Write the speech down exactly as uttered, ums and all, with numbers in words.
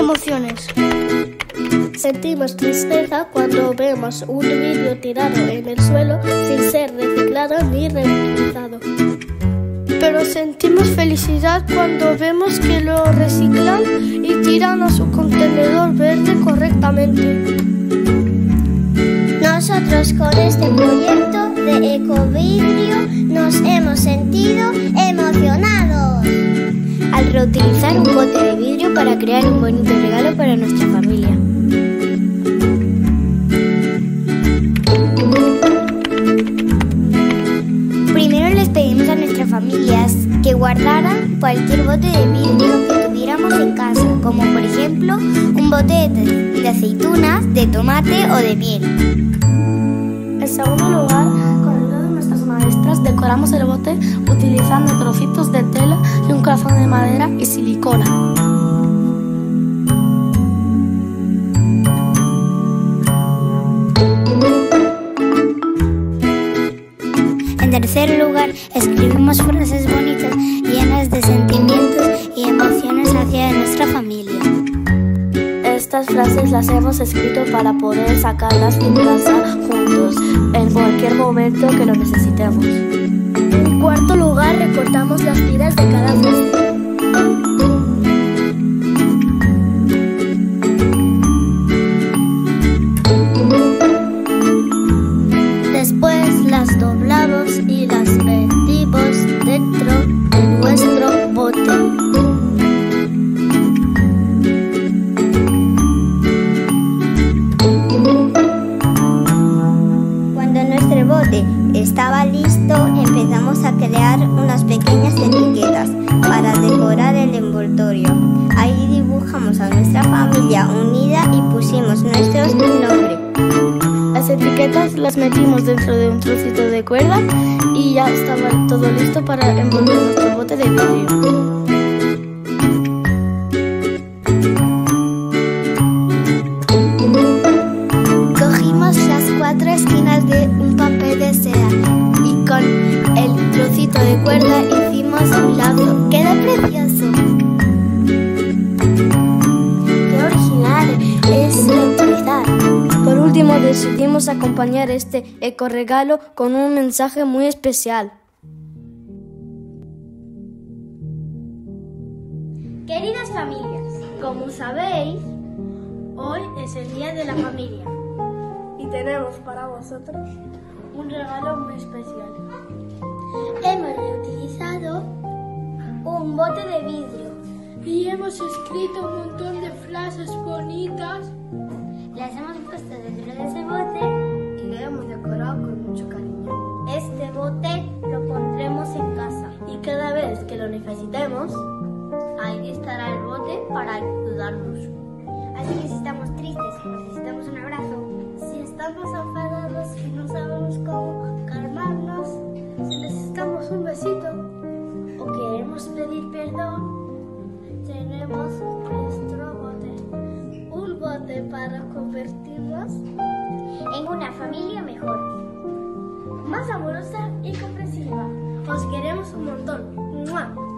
emociones. Sentimos tristeza cuando vemos un vidrio tirado en el suelo sin ser reciclado ni reutilizado. Pero sentimos felicidad cuando vemos que lo reciclan y tiran a su contenedor verde correctamente. Nosotros con este proyecto de Ecovidrio nos hemos sentido emocionados al reutilizar un bote de vidrio para crear un bonito regalo para nuestra familia. Primero les pedimos a nuestras familias que guardaran cualquier bote de vidrio que tuviéramos en casa, como por ejemplo un bote de, de aceitunas, de tomate o de miel. En segundo lugar, con ayuda de nuestras maestras, decoramos el bote utilizando trocitos de tela y un corazón de madera y silicona. En tercer lugar, escribimos frases bonitas llenas de sentimientos y emociones hacia nuestra familia. Estas frases las hemos escrito para poder sacarlas de casa juntos, en cualquier momento que lo necesitemos. En cuarto lugar, recortamos las tiras de cada frase. Después las doblamos y las metimos dentro de nuestro bote. Estaba listo, empezamos a crear unas pequeñas etiquetas para decorar el envoltorio. Ahí dibujamos a nuestra familia unida y pusimos nuestros nombres. Las etiquetas las metimos dentro de un trocito de cuerda y ya estaba todo listo para envolver nuestro bote de vidrio. Cuatro esquinas de un papel de seda y con el trocito de cuerda hicimos un lazo. ¡Quedó precioso! ¡Qué original es reutilizar! Por último, decidimos acompañar este ecoregalo con un mensaje muy especial. Queridas familias, como sabéis, hoy es el Día de la Familia. Y tenemos para vosotros un regalo muy especial. Hemos reutilizado un bote de vidrio y hemos escrito un montón de frases bonitas. Las hemos puesto dentro de ese bote y lo hemos decorado con mucho cariño. Este bote lo pondremos en casa y cada vez que lo necesitemos, ahí estará el bote para ayudarnos. Así que si estamos tristes y necesitamos un abrazo, si estamos enfadados y no sabemos cómo calmarnos, si necesitamos un besito o queremos pedir perdón, tenemos nuestro bote. Un bote para convertirnos en una familia mejor, más amorosa y comprensiva. Os queremos un montón. ¡Mua!